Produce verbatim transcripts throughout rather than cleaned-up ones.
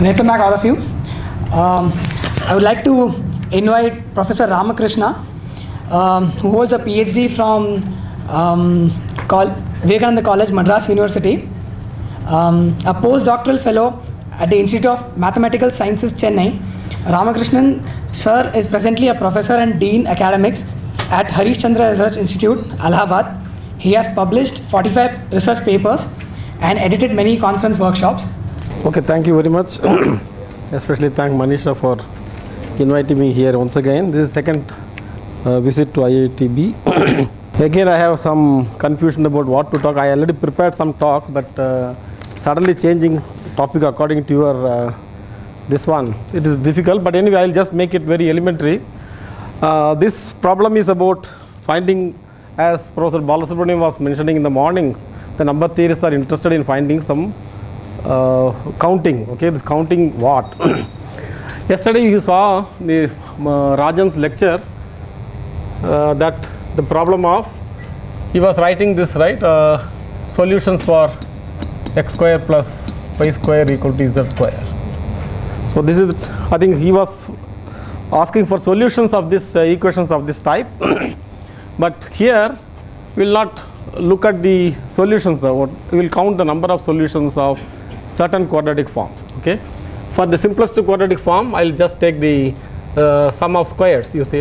Welcome back, all of you. Um, I would like to invite Professor Ramakrishna, um, who holds a PhD from um, Vivekananda College, Madras University, um, a postdoctoral fellow at the Institute of Mathematical Sciences, Chennai. Ramakrishnan sir is presently a professor and dean academics at Harish Chandra Research Institute, Allahabad. He has published forty-five research papers and edited many conference workshops. Okay, thank you very much. Especially thank Manisha for inviting me here once again. This is second uh, visit to I I T B. Again, I have some confusion about what to talk. I already prepared some talk, but uh, suddenly changing topic according to your uh, this one, it is difficult. But anyway, I'll just make it very elementary. Uh, this problem is about finding, as Professor Balasubramanian was mentioning in the morning, the number theorists are interested in finding some uh, counting. Okay, this counting what? Yesterday you saw the uh, Rajan's lecture uh, that the problem of, he was writing this, right, uh, solutions for x square plus y square equal to z square. So this is, I think he was asking for solutions of this uh, equations of this type. But here we will not look at the solutions, we will count the number of solutions of certain quadratic forms. Okay, for the simplest quadratic form, I will just take the uh, sum of squares. You see,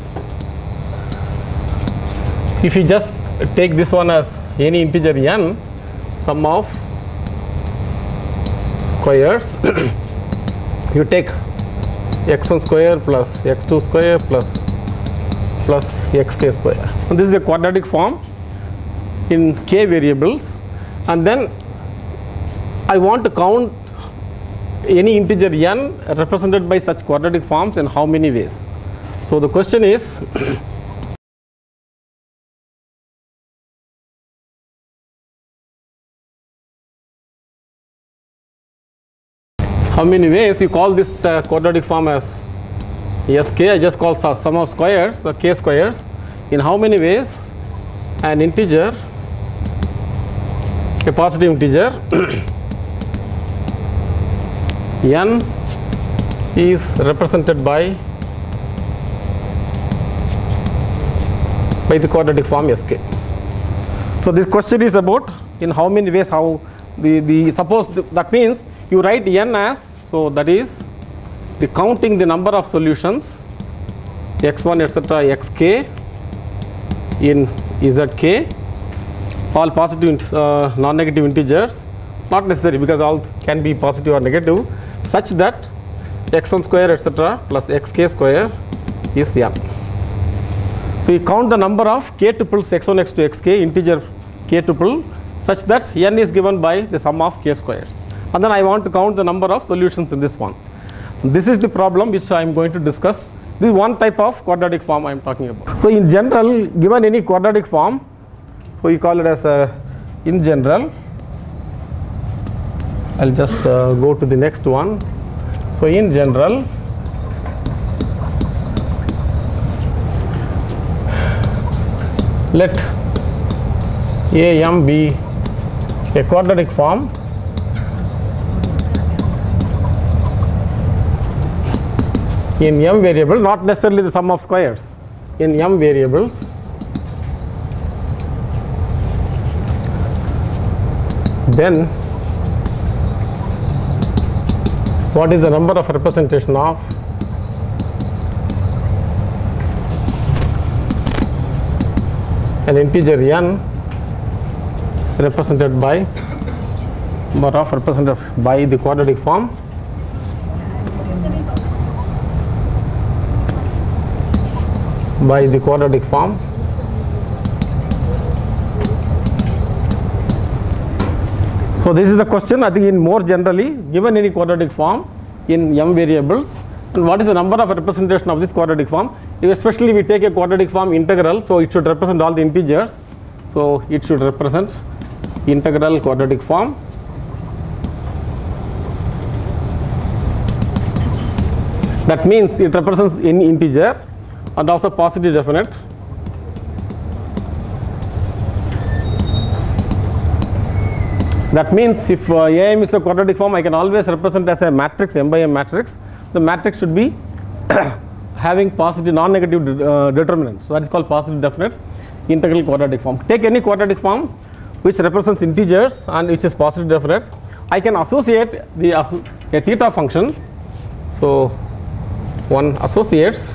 if you just take this one as any integer n, sum of squares, you take x one square plus x two square plus plus xk square. And this is a quadratic form in k variables, and then I want to count any integer n represented by such quadratic forms in how many ways. So the question is, how many ways you call this uh, quadratic form as sk? I just call sum of squares, uh, k squares. In how many ways an integer, a positive integer n is represented by by the quadratic form sk. So this question is about in how many ways, how the the suppose th that means you write n as, so that is the counting the number of solutions x one etc xk in zk, all positive uh, non-negative integers, not necessary because all can be positive or negative, such that x one square etc plus xk square is n. So you count the number of k tuples x one x two xk, integer k tuple, such that n is given by the sum of k squares, and then I want to count the number of solutions in this one. This is the problem which I am going to discuss. This is one type of quadratic form I am talking about. So in general, given any quadratic form, so you call it as a, in general, I'll just uh, go to the next one. So in general, let A M be a quadratic form in m variable, not necessarily the sum of squares, in m variables, then what is the number of representation of an integer n represented by number of represented by the quadratic form by the quadratic form So this is the question. I think in more generally, given any quadratic form in m variables, and what is the number of representation of this quadratic form? If especially we take a quadratic form integral, so it should represent all the integers. So it should represent integral quadratic form. That means it represents any integer and also positive definite. That means if uh, A M is a quadratic form, I can always represent as a matrix, M by M matrix. The matrix should be having positive non-negative de uh, determinants. So that is called positive definite integral quadratic form. Take any quadratic form which represents integers and which is positive definite. I can associate the a theta function. So one associates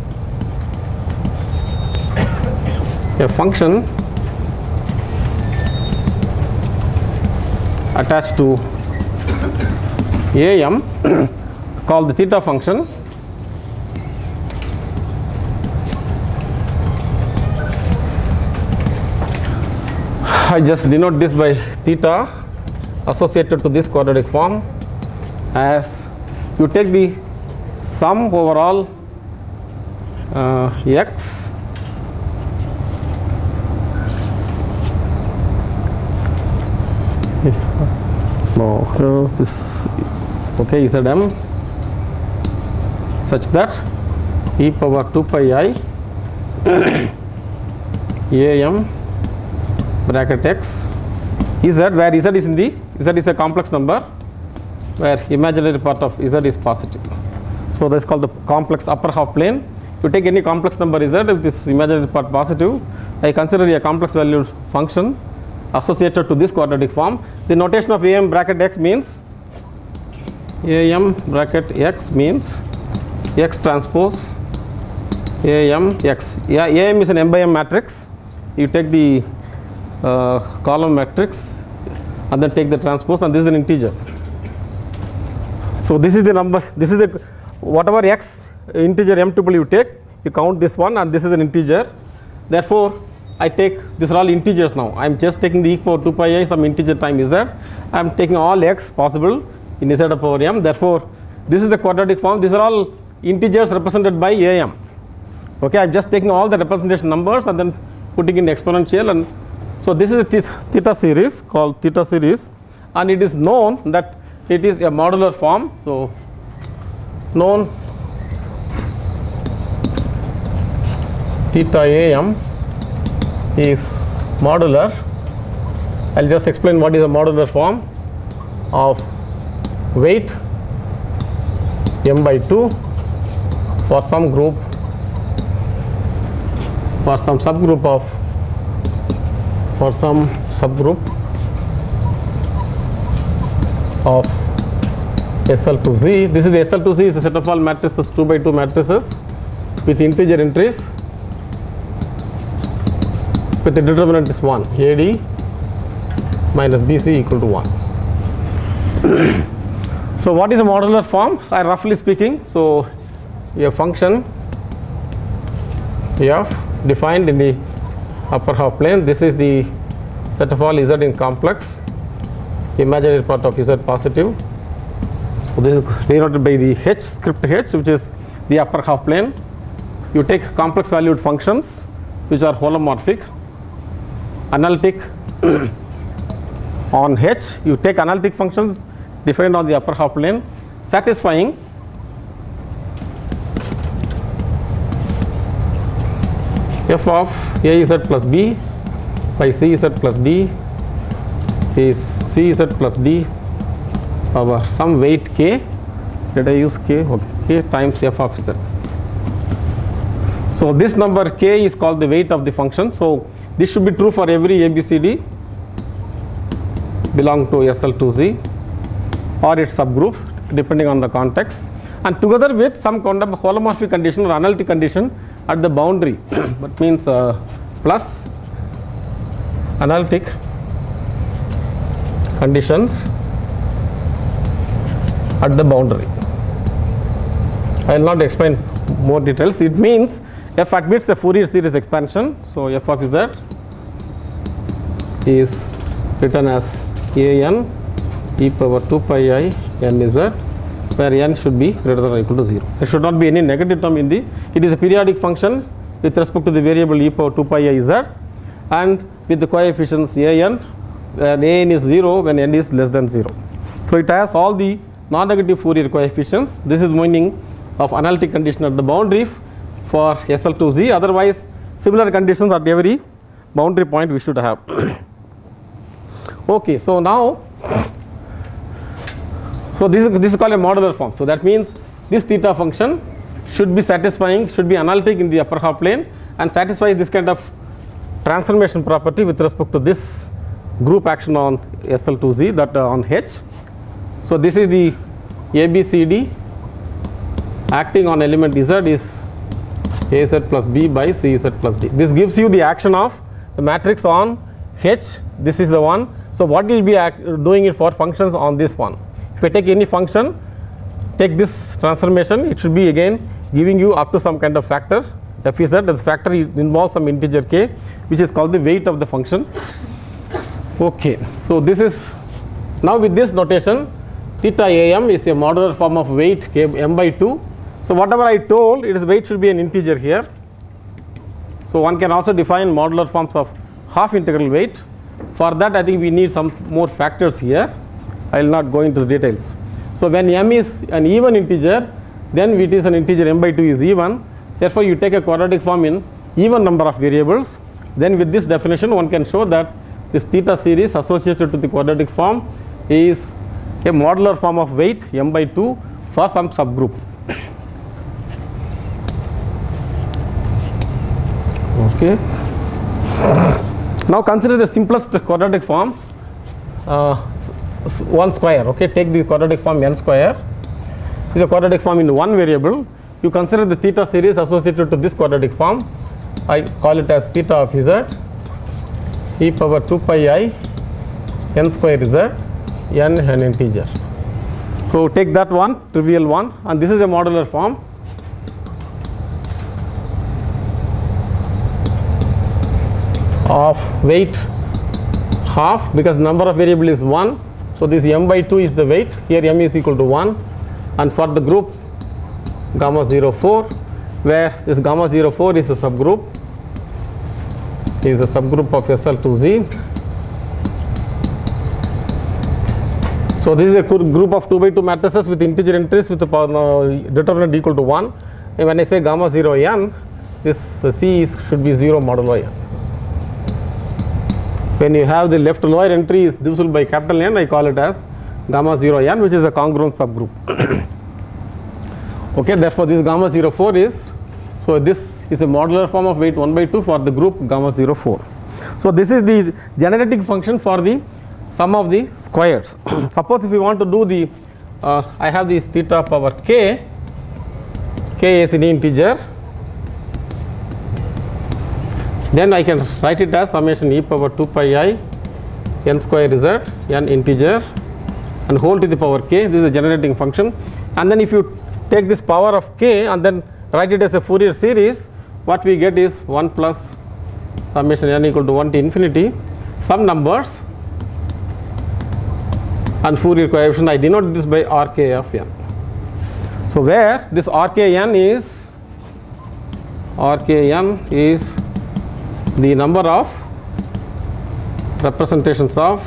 a function attached to A M called the theta function. I just denote this by theta associated to this quadratic form as you take the sum over all uh, x no uh, this okay Zm such that e power two pi I Am bracket x z, where z is in the z is a complex number where imaginary part of z is positive. So this is called the complex upper half plane. If you take any complex number z, if this imaginary part positive, I consider a complex valued function associated to this quadratic form. The notation of Am bracket x means Am bracket x means x transpose Am x. Yeah, Am is an M by M matrix. You take the uh, column matrix and then take the transpose, and this is an integer. So this is the number, this is the whatever x integer m tuple you take, you count this one, and this is an integer. Therefore I take, these are all integers now. I am just taking the e power two pi I some integer time z. I am taking all x possible in z power m. Therefore this is the quadratic form. These are all integers represented by Am. Okay, I am just taking all the representation numbers and then putting in exponential, and so this is a theta series called theta series, and it is known that it is a modular form. So known theta Am is modular. I will just explain what is a modular form of weight m by two for some group, for some subgroup of for some subgroup of S L to Z. This is the S L to Z is a set of all matrices, two by two matrices with integer entries with the determinant is one, A D minus B C equal to one. So what is a modular form? I roughly speaking, so a function f defined in the upper half plane. This is the set of all z in complex, imaginary part of z positive. So this is denoted by the h script h, which is the upper half plane. You take complex valued functions which are holomorphic, analytic on h. You take analytic functions defined on the upper half plane satisfying f of a z plus b by c z plus d is c z plus d over some weight k. Did I use k? Okay, k times f of z. So this number k is called the weight of the function. So this should be true for every A B C D belong to S L to Z or its subgroups depending on the context, and together with some kind of holomorphic condition or analytic condition at the boundary. That means uh, plus analytic conditions at the boundary. I will not explain more details. It means f admits a Fourier series expansion. So f of z is written as a n e power two pi I n z, where n should be greater than or equal to zero. There should not be any negative term in the, it is a periodic function with respect to the variable e power two pi I z, and with the coefficients a n, and a n is zero when n is less than zero. So it has all the non-negative Fourier coefficients. This is meaning of analytic condition at the boundary for S L to Z. Otherwise similar conditions at every boundary point we should have. Okay, so now, so this is, this is called a modular form. So that means this theta function should be satisfying, should be analytic in the upper half plane and satisfies this kind of transformation property with respect to this group action on S L two Z, that uh, on H. So this is the A B C D acting on element Z is A Z plus B by C Z plus D. This gives you the action of the matrix on H. This is the one. So what will be act doing it for functions on this one? If I take any function, take this transformation, it should be again giving you up to some kind of factor F Z. This factor involves some integer k, which is called the weight of the function. Okay, so this is now with this notation, theta am is a modular form of weight k m by two. So whatever I told, its weight should be an integer here. So one can also define modular forms of half integral weight. For that, I think we need some more factors here. I will not go into the details. So when m is an even integer, then it is an integer m by two is even. Therefore, you take a quadratic form in even number of variables. Then with this definition, one can show that this theta series associated to the quadratic form is a modular form of weight m by two for some subgroup. Okay. Now consider the simplest quadratic form, uh, one square. Okay, take the quadratic form n square. This is a quadratic form in one variable. You consider the theta series associated to this quadratic form. I call it as theta of z e power two pi I n square z n an integer. So take that one, trivial one, and this is a modular form. Of weight half, because the number of variable is one. So this m by two is the weight. Here m is equal to one, and for the group gamma zero four, where this gamma zero four is a subgroup, is a subgroup of S L two Z. So this is a group of two by two matrices with integer entries with a uh, determinant equal to one. And when I say gamma zero n, this uh, C is, should be zero modulo n. When you have the left lower entry is divisible by capital N, I call it as gamma zero n, which is a congruent subgroup. Okay, therefore this gamma zero four is, so this is a modular form of weight one by two for the group gamma zero four. So this is the generating function for the sum of the squares. Suppose if we want to do the, uh, I have this theta power k, k is an integer. Then I can write it as summation e power two pi I n square z n integer and whole to the power k. This is a generating function. And then if you take this power of k and then write it as a Fourier series, what we get is one plus summation n equal to one to infinity, some numbers and Fourier coefficient. I denote this by R K of n. So where this R K n is, R K n is the number of representations of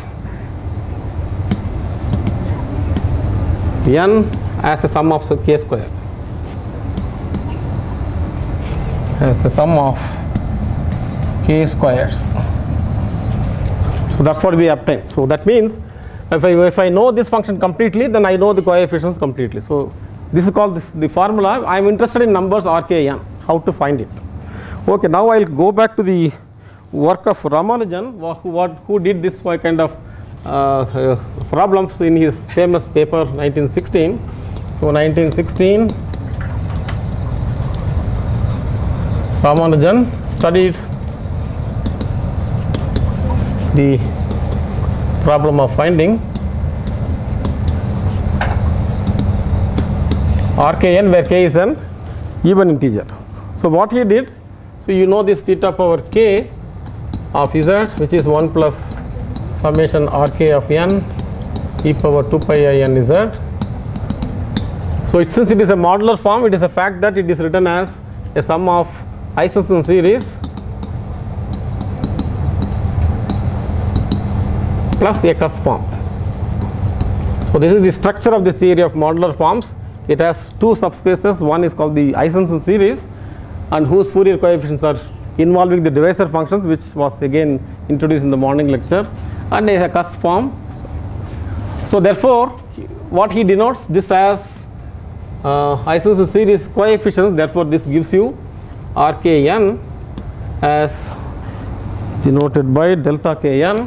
n as a sum of k square, as a sum of k squares. So that's what we obtain. So that means if I, if I know this function completely, then I know the coefficients completely. So this is called the, the formula. I am interested in numbers R K n, how to find it. Okay, now I will go back to the work of Ramanujan, who, what, who did this kind of uh, uh, problems in his famous paper nineteen sixteen. So nineteen sixteen, Ramanujan studied the problem of finding R K n, where k is an even integer. So what he did, so you know this theta power k of z, which is one plus summation R K of n e power two pi I n z. So it, since it is a modular form, it is a fact that it is written as a sum of Isaacson series plus a cusp form. So this is the structure of the theory of modular forms. It has two subspaces. One is called the Isaacson series, and whose Fourier coefficients are involving the divisor functions, which was again introduced in the morning lecture, and a cusp form. So therefore, what he denotes this as uh, isosceles series coefficients. Therefore, this gives you R K n as denoted by delta K n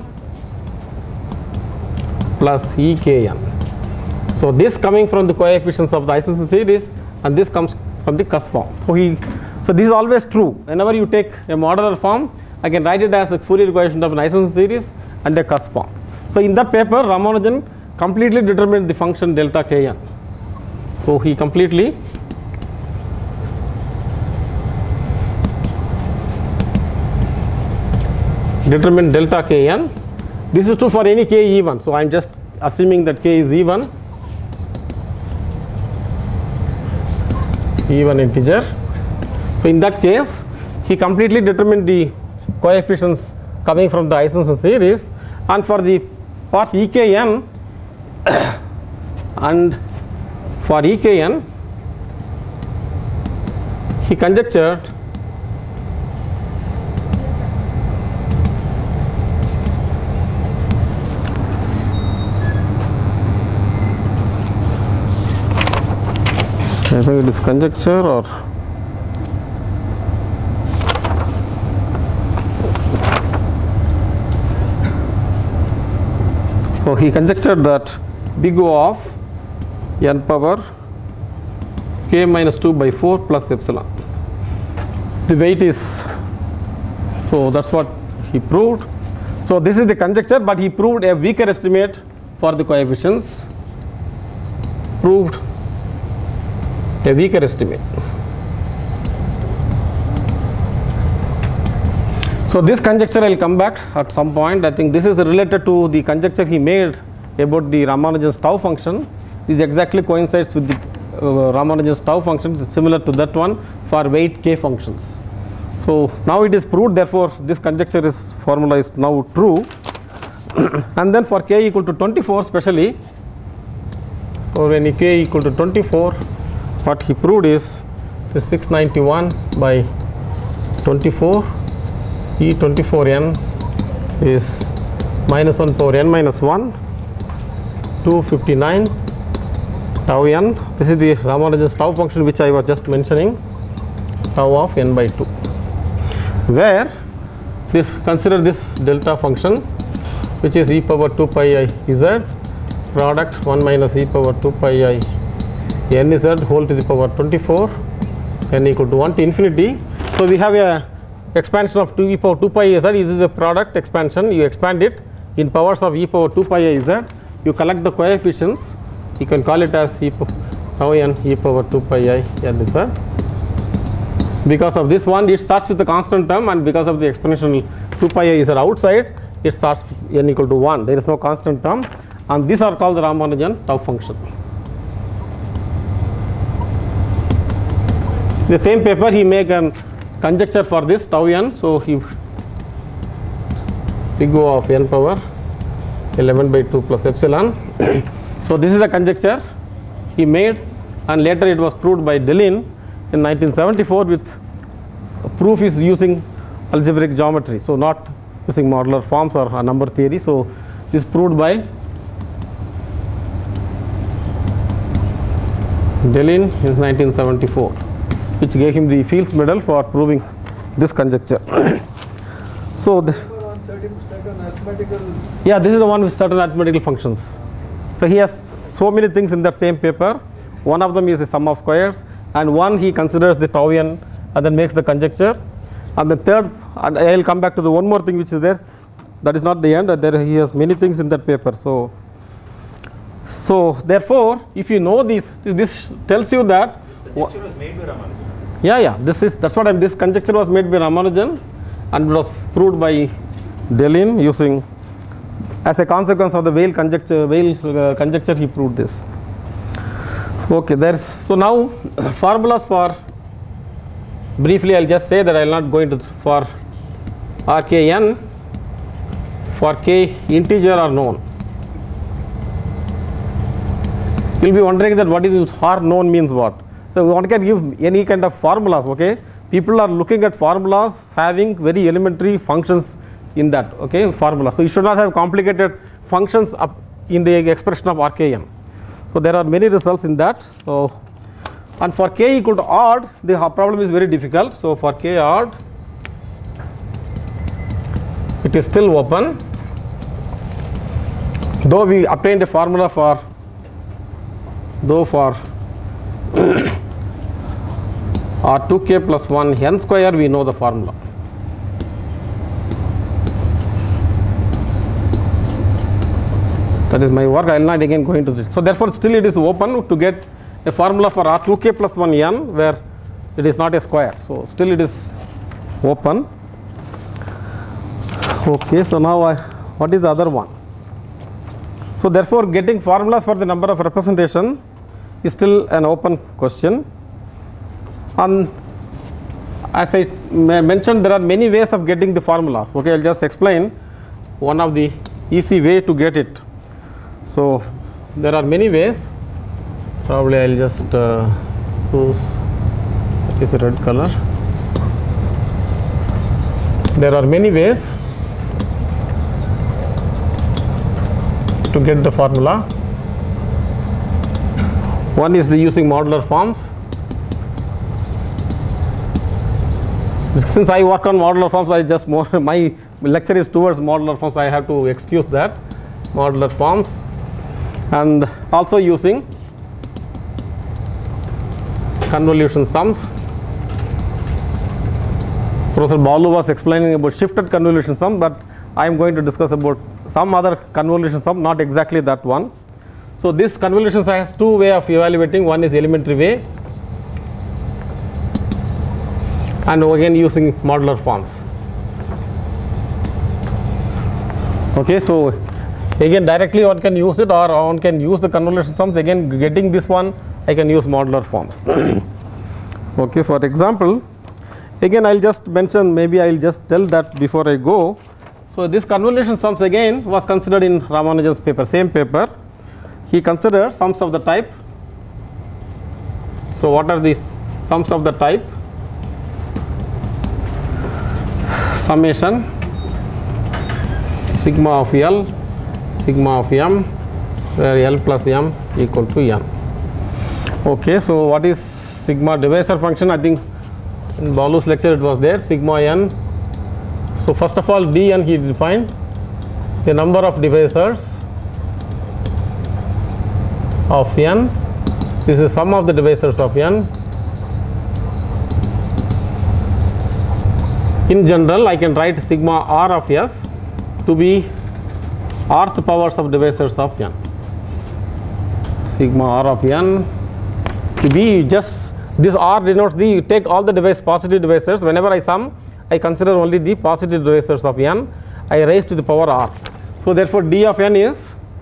plus E K n. So this coming from the coefficients of the isosceles series, and this comes from the cusp form. So he, so this is always true. Whenever you take a modular form, I can write it as a Fourier coefficient of an isosceles series and a cusp form. So in that paper, Ramanujan completely determined the function delta K n. So he completely determined delta K n. This is true for any k even. So I am just assuming that k is even, even integer. So in that case, he completely determined the coefficients coming from the isosceles series, and for the part E K n and for E K n, he conjectured I think it is conjecture or so he conjectured that big O of n power k minus two by four plus epsilon. The weight is, so that's what he proved. So this is the conjecture, but he proved a weaker estimate for the coefficients, proved a weaker estimate. So this conjecture I will come back at some point. I think this is related to the conjecture he made about the Ramanujan's tau function. This exactly coincides with the uh, Ramanujan's tau function, it's similar to that one for weight k functions. So now it is proved, therefore this conjecture is formalized now true. And then for k equal to twenty-four specially, so when k equal to twenty-four, what he proved is the six ninety-one by twenty-four, E twenty-four n is minus one power n minus one, two fifty-nine tau n. This is the Ramanujan's tau function which I was just mentioning, tau of n by two, where this, consider this delta function which is e power two pi I z product one minus e power two pi I n z whole to the power twenty-four, n equal to one to infinity. So we have a expansion of two e power two pi I z. This is a product expansion. You expand it in powers of e power two pi I z. You collect the coefficients. You can call it as e tau n e power two pi I n z. Because of this one, it starts with the constant term, and because of the exponential two pi I z outside, it starts with n equal to one. There is no constant term, and these are called the Ramanujan tau function. The same paper he make a conjecture for this tau n. So he big O of n power eleven by two plus epsilon. So this is the conjecture he made, and later it was proved by Delin in nineteen seventy-four with proof is using algebraic geometry, so not using modular forms or a number theory. So this is proved by Delin in nineteen seventy-four, which gave him the Fields Medal for proving this conjecture. So this, yeah, this is the one with certain arithmetical functions. So he has so many things in that same paper. One of them is the sum of squares, and one he considers the tau n and then makes the conjecture. And the third, and I will come back to the one more thing which is there. That is not the end. There he has many things in that paper. So, so therefore, if you know this, this tells you that. This conjecture was made by Ramanujan. Yeah, yeah. This is that's what I, this conjecture was made by Ramanujan, and was proved by Delin using, as a consequence of the Weyl conjecture. Weyl uh, conjecture, he proved this. Okay, there. So now formulas for, briefly I'll just say that I will not go into for R K n, for k integer are known. You will be wondering that what is R known means what. So one can give any kind of formulas. Okay, people are looking at formulas having very elementary functions in that, okay, formula. So you should not have complicated functions up in the expression of R K n. So there are many results in that. So and for k equal to odd, the problem is very difficult. So for k odd, it is still open, though we obtained a formula for though for R two k plus one n square, we know the formula. That is my work. I will not again go into this. So therefore still it is open to get a formula for R two k plus one n where it is not a square. So still it is open. Okay, so now I, what is the other one? So therefore getting formulas for the number of representation is still an open question. And as I mentioned, there are many ways of getting the formulas. Okay, I will just explain one of the easy way to get it. So there are many ways. Probably I will just uh, use, what is the red color? There are many ways to get the formula. One is the using modular forms. Since I work on modular forms, I just more my lecture is towards modular forms. I have to excuse that modular forms, and also using convolution sums. Professor Balu was explaining about shifted convolution sum, but I am going to discuss about some other convolution sum, not exactly that one. So this convolution sum has two way of evaluating. One is elementary way, and again using modular forms. Okay, so again directly one can use it, or one can use the convolution sums. Again getting this one, I can use modular forms. Okay, for example, again I will just mention, maybe I will just tell that before I go. So this convolution sums again was considered in Ramanujan's paper, same paper. He considered sums of the type. So what are these sums of the type? Summation sigma of L, sigma of M, where L plus M equal to N. Okay, so what is sigma divisor function? I think in Balu's lecture it was there, sigma N. So first of all, Dn he defined the number of divisors of N. This is sum of the divisors of N. In general, I can write sigma R of S to be rth powers of divisors of N. Sigma R of N to be just this R denotes the, take all the device positive divisors. Whenever I sum, I consider only the positive divisors of N. I raise to the power R. So therefore D of N is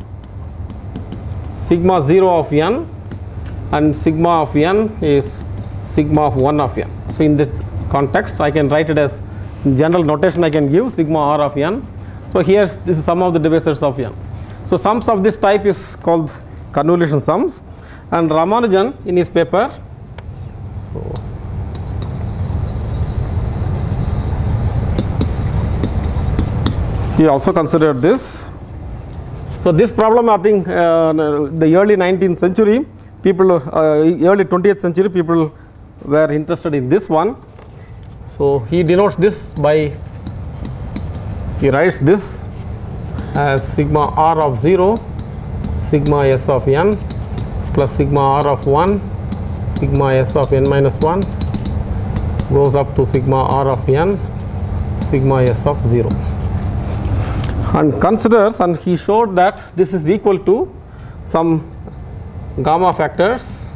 sigma zero of N, and sigma of N is sigma of one of N. So in this context, I can write it as general notation. I can give sigma R of N. So here this is sum of the divisors of N. So sums of this type is called convolution sums, and Ramanujan in his paper, so he also considered this. So this problem, I think uh, the early nineteenth century people, uh, early twentieth century people were interested in this one. So he denotes this by, he writes this as sigma R of zero, sigma S of N plus sigma R of one, sigma S of N minus one goes up to sigma R of N, sigma S of zero. And considers, and he showed that this is equal to some gamma factors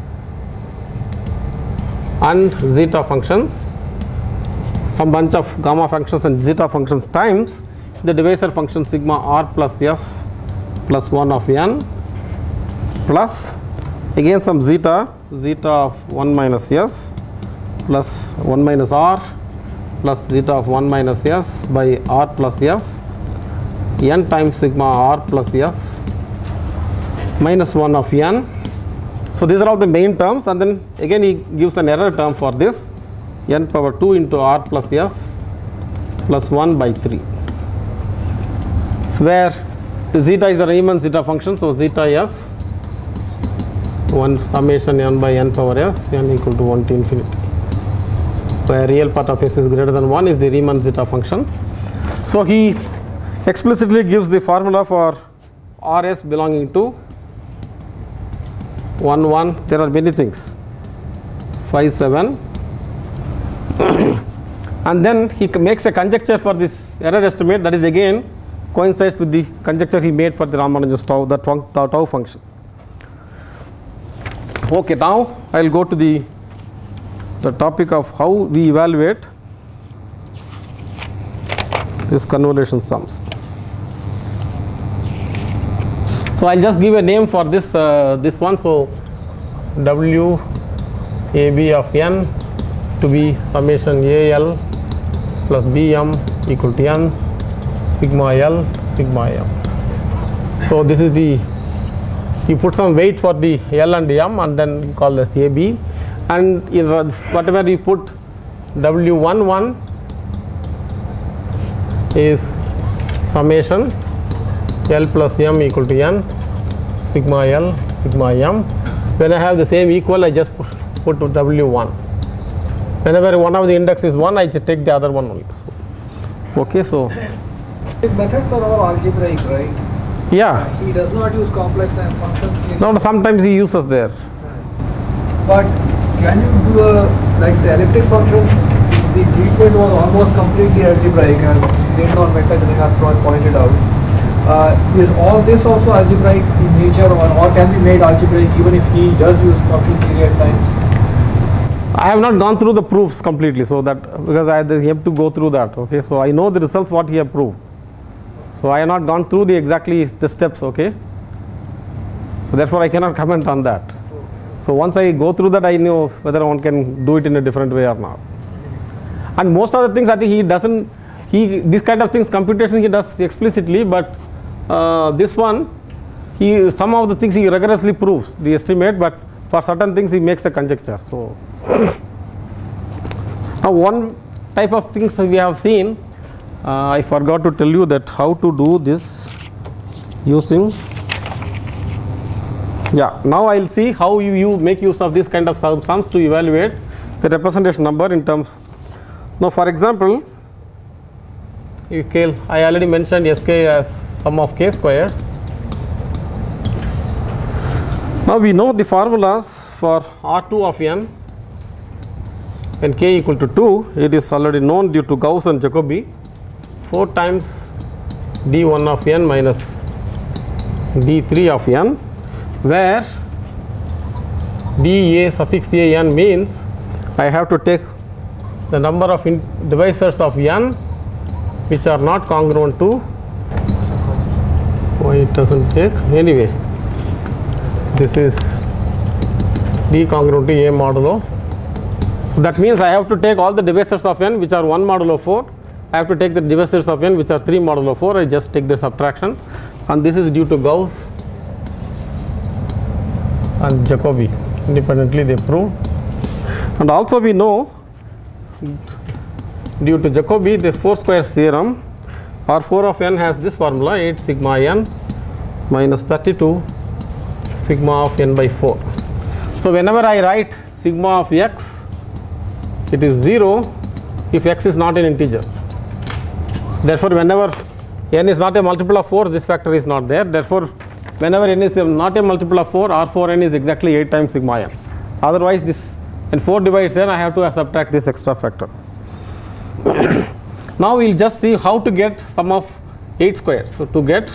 and zeta functions, some bunch of gamma functions and zeta functions times the divisor function sigma R plus S plus one of N plus again some zeta, zeta of one minus S plus one minus R plus zeta of one minus S by R plus S, N times sigma R plus S minus one of N. So these are all the main terms, and then again he gives an error term for this, N power two into R plus S plus one by three. where the zeta is the Riemann zeta function, so zeta s one summation n by n power s, n equal to one to infinity, where real part of s is greater than one is the Riemann zeta function. So he explicitly gives the formula for Rs belonging to one one, there are many things, five seven, and then he makes a conjecture for this error estimate that is again coincides with the conjecture he made for the Ramanujan's tau, that tau, tau function. Okay, now I will go to the the topic of how we evaluate this convolution sums. So I will just give a name for this uh, this one. So W A B of n to be summation A L plus B m equal to n sigma L sigma m. So this is the, you put some weight for the L and m and then you call this A B, and in whatever you put W one one is summation L plus m equal to n sigma L sigma m. When I have the same equal, I just put, put W one. Whenever one of the index is one, I just take the other one only. So, okay, so his methods are all algebraic, right? yeah. He does not use complex and functions. In No, no, sometimes he uses there. But can you do a, like the elliptic functions, the treatment was almost completely algebraic, as later on Mehta have pointed out. Uh, is all this also algebraic in nature, or, or can be made algebraic even if he does use function theory at times? I have not gone through the proofs completely, so that because I have to go through that. Okay, so I know the results what he have proved. So I have not gone through the exactly the steps. Okay, so therefore I cannot comment on that. So once I go through that, I know whether one can do it in a different way or not. And most of the things I think he doesn't. He this kind of things computation he does explicitly, but uh, this one he some of the things he rigorously proves the estimate, but for certain things he makes a conjecture. So now one type of things we have seen, uh, I forgot to tell you that how to do this using, yeah, now I will see how you, you make use of this kind of sums to evaluate the representation number in terms. Now for example, you scale, I already mentioned S K as sum of k square. Now we know the formulas for R two of n when k equal to two, it is already known due to Gauss and Jacobi, four times d one of n minus d three of n, where d a suffix a n means I have to take the number of divisors of n which are not congruent to, why it doesn't take, anyway this is d congruent to a modulo. That means I have to take all the divisors of n which are one modulo four, I have to take the divisors of n which are three modulo four, I just take the subtraction, and this is due to Gauss and Jacobi, independently they prove. And also we know due to Jacobi the four squares theorem, R four of n has this formula eight sigma n minus thirty-two sigma of n by four. So whenever I write sigma of x, it is zero if x is not an integer. Therefore whenever n is not a multiple of four, this factor is not there. Therefore whenever n is not a multiple of four, R four n is exactly eight times sigma n. Otherwise this, when four divides n, I have to subtract this extra factor. Now we will just see how to get sum of eight squares. So to get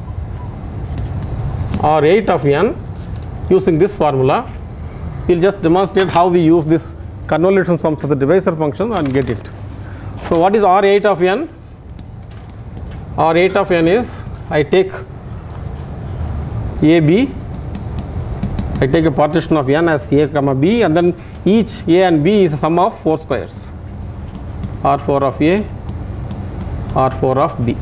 R eight of n using this formula, we will just demonstrate how we use this convolution sums of the divisor function and get it. So what is R eight of n? R eight of n is, I take a b, I take a partition of n as a comma b, and then each a and b is a sum of four squares, R four of a, R four of b.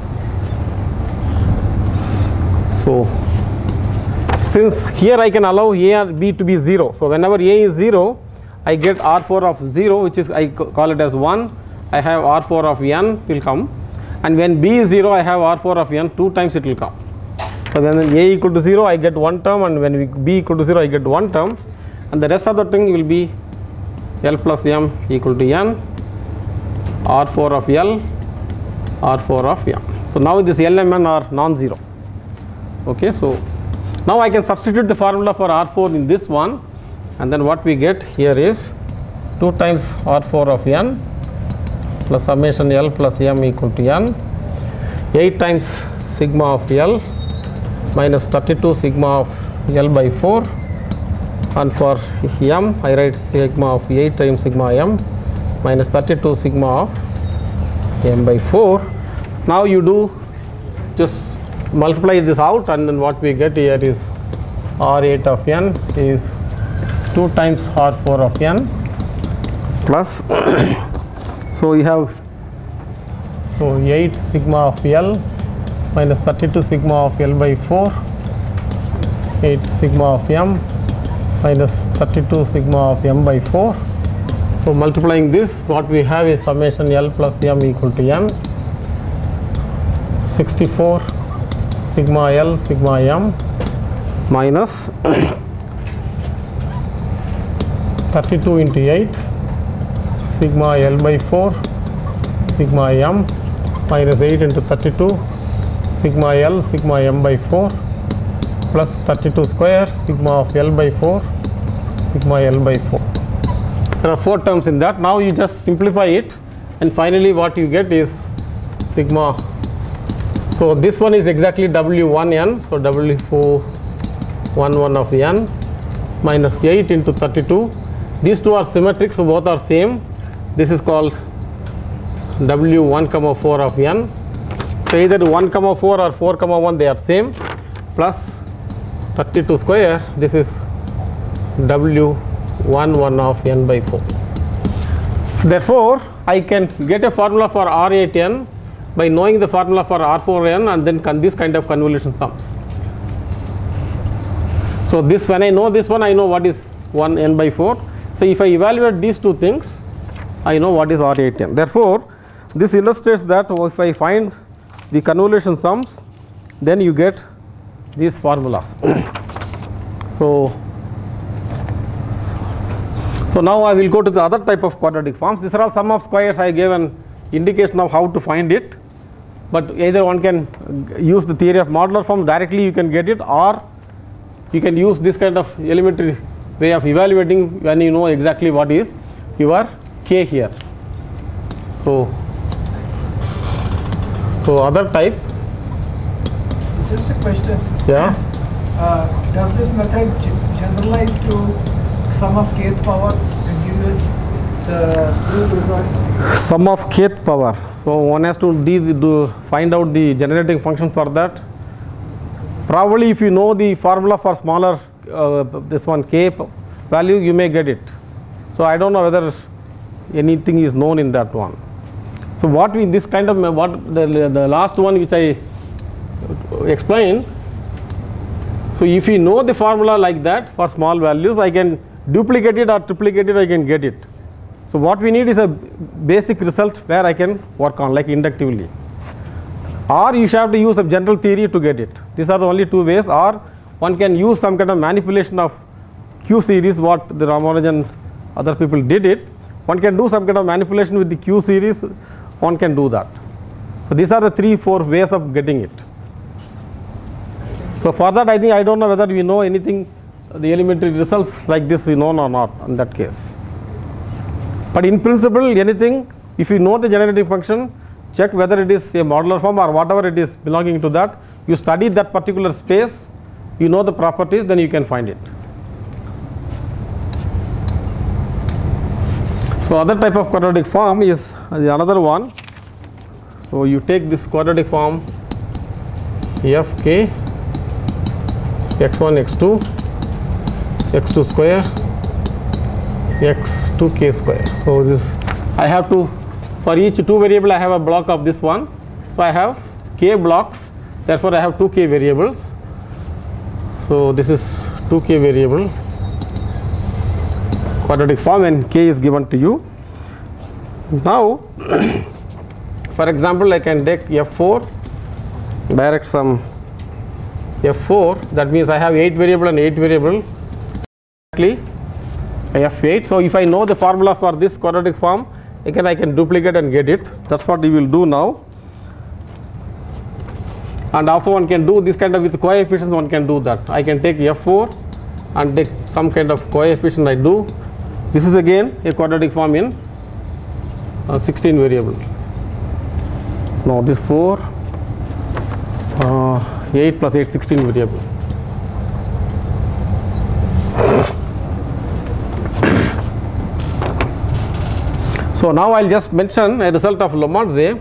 So since here I can allow a and b to be zero, so whenever a is zero, I get R four of zero, which is I call it as one, I have R four of n will come, and when b is zero I have R four of n, two times it will come. So when a equal to zero I get one term, and when we, b equal to zero I get one term, and the rest of the thing will be L plus m equal to n, R four of L, R four of m. So now this L M N are non-zero. Okay, so now I can substitute the formula for R four in this one, and then what we get here is two times R four of n plus summation L plus m equal to n, eight times sigma of L minus thirty-two sigma of L by four, and for m I write sigma of eight times sigma m minus thirty-two sigma of m by four. Now you do just multiply this out, and then what we get here is R eight of n is two times R four of n plus so you have so eight sigma of L minus thirty-two sigma of L by four, eight sigma of m minus thirty-two sigma of m by four. So multiplying this, what we have is summation L plus m equal to n, sixty-four sigma L sigma m minus thirty-two into eight sigma L by four sigma m minus eight into thirty-two sigma L sigma m by four plus thirty-two square sigma of L by four sigma L by four. There are four terms in that. Now you just simplify it, and finally what you get is sigma. So this one is exactly W one n, so W four one one of n minus eight into thirty-two. These two are symmetric, so both are same. This is called W one comma four of n. So either one comma four or four comma one, they are same, plus thirty-two square, this is W one one of n by four. Therefore I can get a formula for R eight n by knowing the formula for R four n, and then con this kind of convolution sums. So this, when I know this one, I know what is one n by four. So if I evaluate these two things, I know what is R eight n. Therefore this illustrates that if I find the convolution sums, then you get these formulas. so so now I will go to the other type of quadratic forms. These are all sum of squares. I gave an indication of how to find it, but either one can use the theory of modular form directly, you can get it, or you can use this kind of elementary way of evaluating when you know exactly what is your k here. So so other type. Just a question. Yeah. Uh, does this method g- generalize to sum of kth powers and give you the true results? Sum of kth power. So one has to do, do find out the generating function for that. Probably if you know the formula for smaller uh, this one k value, you may get it. So I don't know whether anything is known in that one. So what we this kind of what the, the last one which I explained. So if you know the formula like that for small values, I can duplicate it or triplicate it, I can get it. So what we need is a basic result where I can work on, like inductively, or you have to use a general theory to get it. These are the only two ways. Or one can use some kind of manipulation of Q series, what the Ramanujan other people did it. One can do some kind of manipulation with the Q series, one can do that. So these are the three four ways of getting it. So for that, I think I don't know whether we know anything, the elementary results like this we know or not in that case. But in principle, anything, if you know the generating function, check whether it is a modular form or whatever it is belonging to that. You study that particular space, you know the properties, then you can find it. So other type of quadratic form is the another one. So you take this quadratic form f k x one x two x two square x two k square. So this I have to, for each two variable I have a block of this one. So I have k blocks, therefore I have two k variables. So this is two k variable quadratic form and k is given to you. Now for example, I can take F four, direct some F four, that means I have eight variable and eight variable, exactly F eight. So if I know the formula for this quadratic form, again I can duplicate and get it. That's what we will do now. And also one can do this kind of with coefficients, one can do that. I can take F four and take some kind of coefficient I do. This is again a quadratic form in uh, sixteen variable. Now this four, uh, eight plus eight, sixteen variable. So now I'll just mention a result of Lomardze.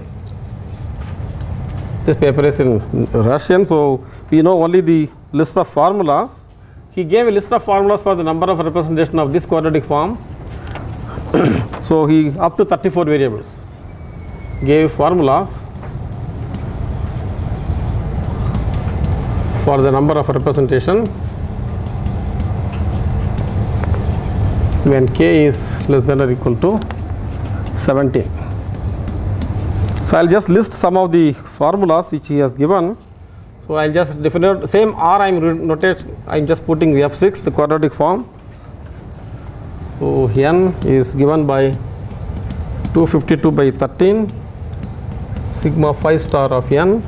This paper is in Russian, so we know only the list of formulas. He gave a list of formulas for the number of representation of this quadratic form. So he up to thirty-four variables gave formulas for the number of representation when k is less than or equal to seventeen. So I'll just list some of the formulas which he has given. So I'll just define same R. I'm notate. I'm just putting the F six, the quadratic form. So n is given by two fifty-two by thirteen sigma five star of n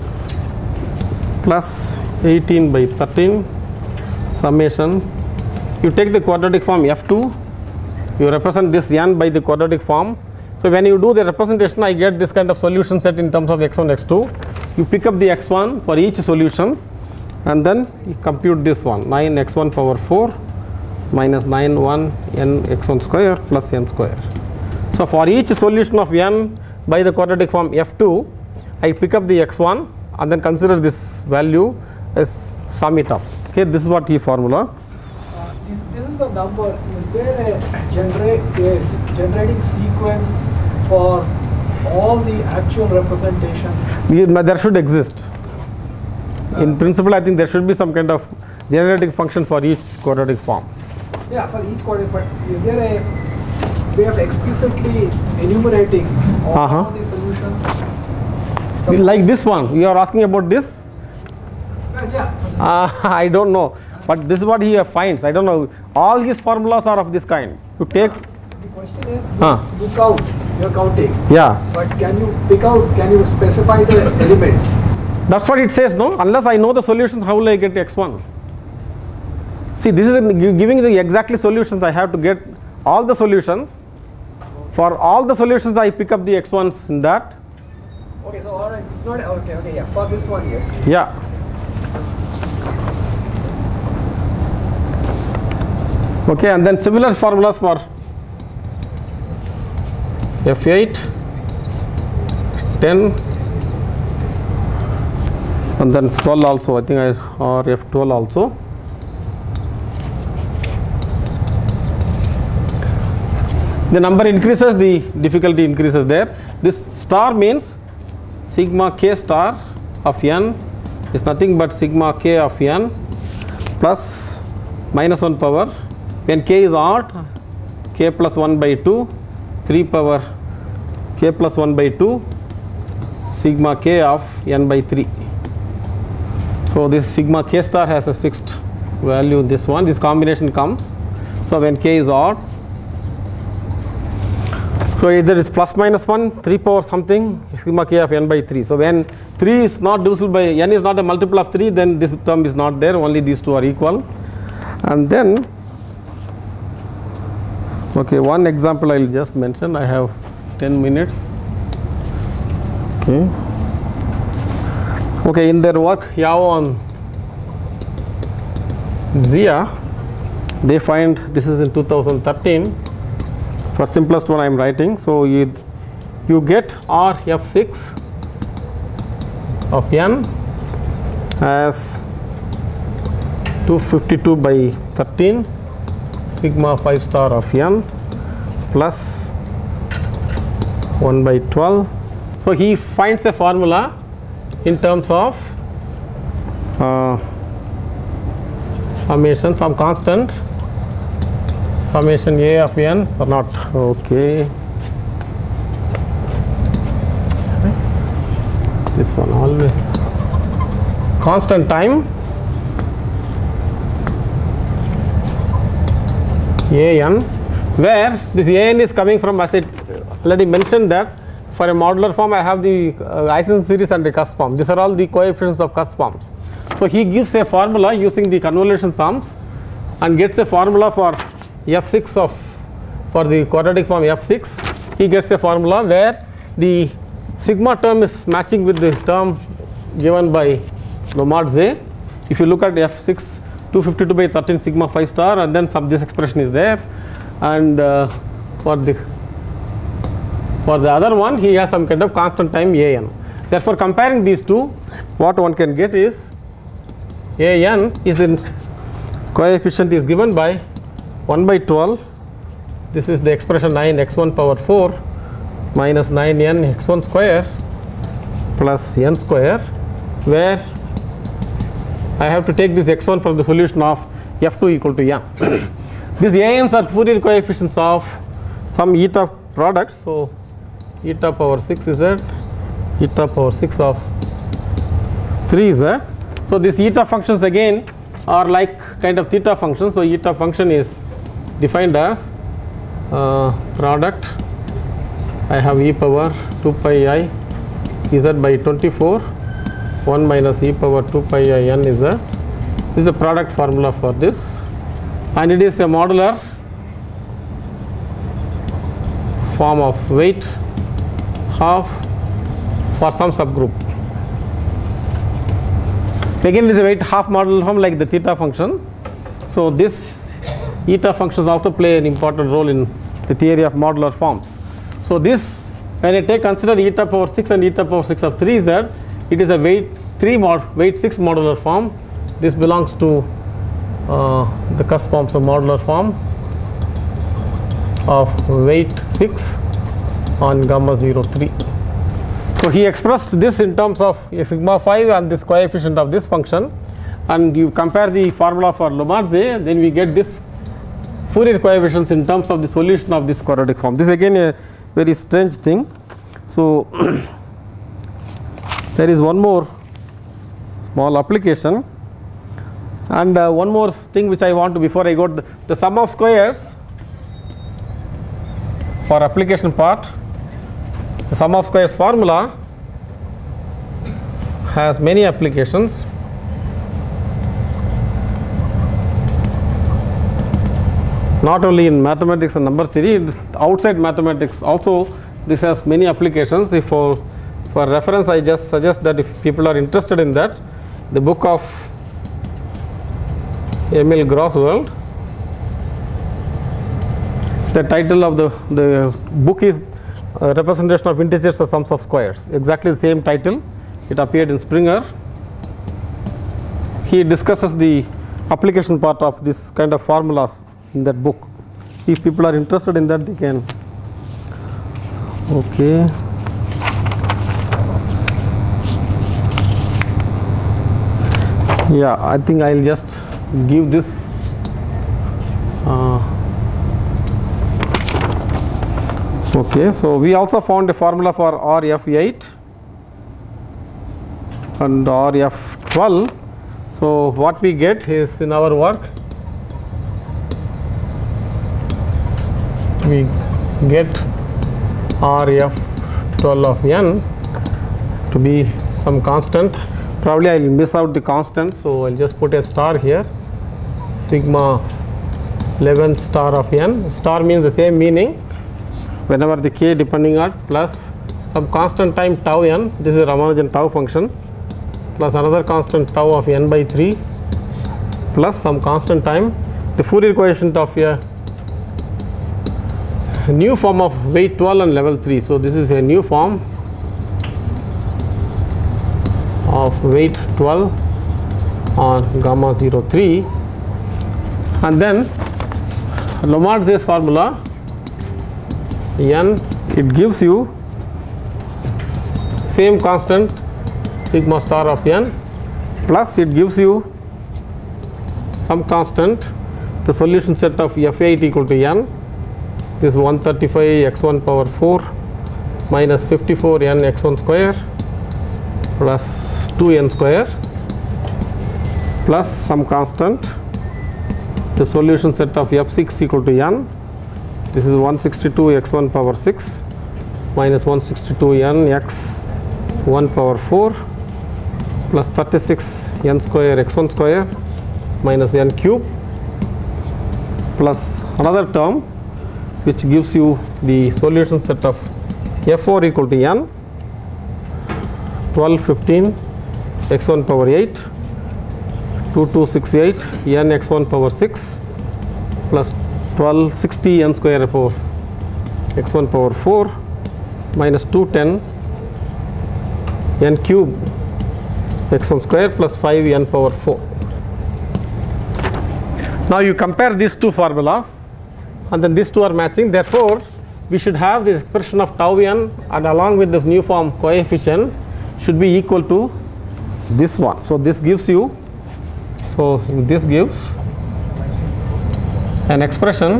plus eighteen by thirteen summation. You take the quadratic form F two. You represent this n by the quadratic form. So when you do the representation, I get this kind of solution set in terms of x one, x two. You pick up the x one for each solution and then you compute this one, nine x one power four minus nine one n x one square plus n square. So for each solution of n by the quadratic form F two, I pick up the x one and then consider this value as sum it up. Okay, this is what he formula. Uh, this, this is the number. Is there a generate yes, generating sequence for all the actual representations? We, there should exist. Uh, In principle, I think there should be some kind of generating function for each quadratic form. Yeah, for each quadratic, but is there a way of explicitly enumerating all, Uh-huh. all the solutions? Like this one, you are asking about this? Well, yeah. Uh, I don't know, but this is what he finds. I don't know. All his formulas are of this kind. You take. The question is, Huh. you count, you're counting. Yeah. But can you pick out, can you specify the elements? That's what it says, no? Unless I know the solution, how will I get x one? See, this is giving the exactly solutions. I have to get all the solutions. For all the solutions, I pick up the x ones in that. Okay, so alright, it's not, okay, okay, yeah, for this one, yes. Yeah. Okay, and then similar formulas for F eight, ten, and then twelve also, I think I, or F twelve also. The number increases, the difficulty increases there. This star means sigma k star of n is nothing but sigma k of n plus minus one power. When k is odd, k plus one by two, three power k plus one by two, sigma k of n by three. So this sigma k star has a fixed value, this one, this combination comes. So when k is odd, so either is plus minus one, three power something, sigma k of n by three. So when three is not divisible by, n is not a multiple of three, then this term is not there, only these two are equal. And then, okay, one example I will just mention, I have ten minutes. Okay. Okay, in their work, Yao on Zia, they find, this is in two thousand thirteen, for simplest one I am writing. So you, you get R F six of n as two fifty-two by thirteen sigma five star of n plus one by twelve. So he finds a formula in terms of uh, summation, some constant summation a of n or not. Okay, this one always constant time A n, where this A n is coming from, as I already mentioned, that for a modular form I have the uh, Ising series and the cusp form. These are all the coefficients of cusp forms. So he gives a formula using the convolution sums and gets a formula for f six of, for the quadratic form f six, he gets a formula where the sigma term is matching with the term given by Lombard's A. If you look at f six, two fifty-two by thirteen sigma phi star, and then some this expression is there, and uh, for the for the other one he has some kind of constant time A n. Therefore, comparing these two, what one can get is A n is in coefficient is given by one by twelve. This is the expression nine x one power four minus nine n x one square plus n square, where I have to take this x one from the solution of f two equal to n. These A n's are Fourier coefficients of some eta products. So eta power six z, eta power six of three z. So these eta functions again are like kind of theta functions. So eta function is defined as uh, product. I have e power two pi I z by twenty-four, one minus e power two pi I n is a, this is the product formula for this, and it is a modular form of weight half for some subgroup. Again, it is a weight half modular form like the theta function. So this eta functions also play an important role in the theory of modular forms. So this, when I take consider eta power six and eta power six of three z, it is a weight three mod weight six modular form. This belongs to uh, the cusp forms of modular form of weight six on gamma zero three. So he expressed this in terms of a sigma five and this coefficient of this function, and you compare the formula for Lombard's A, then we get this Fourier coefficients in terms of the solution of this quadratic form. This is again a very strange thing. So there is one more small application, and uh, one more thing which I want to, before I go to the, the sum of squares for application part. The sum of squares formula has many applications. Not only in mathematics and number theory, outside mathematics also this has many applications. If for, for reference, I just suggest that if people are interested in that, the book of Emil Grosswald, the title of the, the book is uh, Representation of Integers as Sums of Squares, exactly the same title. It appeared in Springer. He discusses the application part of this kind of formulas in that book. If people are interested in that, they can. Okay. Yeah, I think I'll just give this. Uh, okay, so we also found a formula for R F eight and R F twelve. So what we get is, in our work, we get R F twelve of n to be some constant. Probably I will miss out the constant, so I will just put a star here, sigma eleven star of n. Star means the same meaning whenever the k depending on, plus some constant time tau n, this is a Ramanujan tau function, plus another constant tau of n by three, plus some constant time, the Fourier coefficient of a new form of weight twelve and level three. So this is a new form of weight twelve on gamma zero three, and then Lombard's A formula n, it gives you same constant sigma star of n, plus it gives you some constant, the solution set of f eight equal to n. This is one thirty-five x one power four minus fifty-four n x one square plus two n square plus some constant, the solution set of f six equal to n. This is one sixty-two x one power six minus one sixty-two n x one power four plus thirty-six n square x one square minus n cube plus another term which gives you the solution set of f four equal to n, twelve fifteen x one power eight, two two six eight n x one power six plus twelve sixty n square four x one power four minus two ten n cube x one square plus five n power four. Now you compare these two formulas and then these two are matching, therefore we should have this expression of tau n and along with this new form coefficient should be equal to this one. So this gives you, so this gives an expression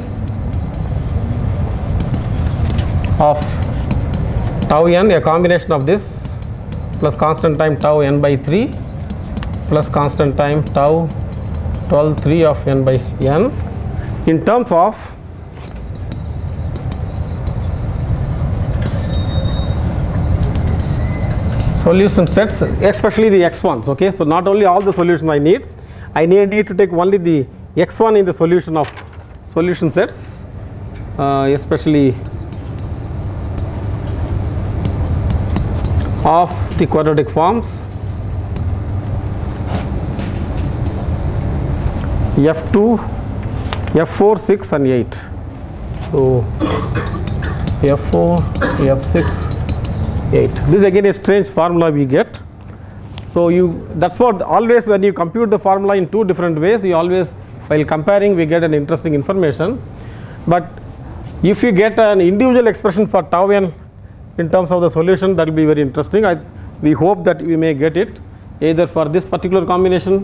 of tau n, a combination of this plus constant time tau n by three plus constant time tau twelve three of n by n in terms of solution sets, especially the x ones. Okay, so not only all the solutions I need, I need, need to take only the x one in the solution of solution sets, uh, especially of the quadratic forms f two, f four, six and eight. So f four, f six, eight. This again is strange formula we get. So you, that's what always when you compute the formula in two different ways, you always while comparing we get an interesting information. But if you get an individual expression for tau n in terms of the solution, that will be very interesting. I, we hope that we may get it either for this particular combination,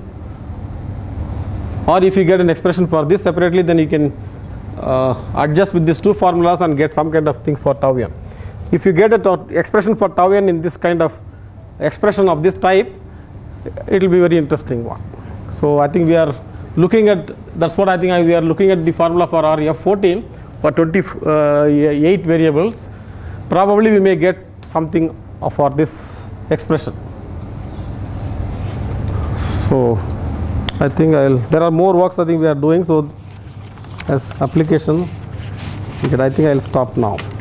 or if you get an expression for this separately, then you can uh, adjust with these two formulas and get some kind of thing for tau n. If you get an expression for tau n in this kind of expression of this type, it will be very interesting one. So I think we are looking at, that's what I think I, we are looking at the formula for our f fourteen for twenty-eight variables. Probably we may get something for this expression. So I think I'll, there are more works I think we are doing, so as applications, I think I'll stop now.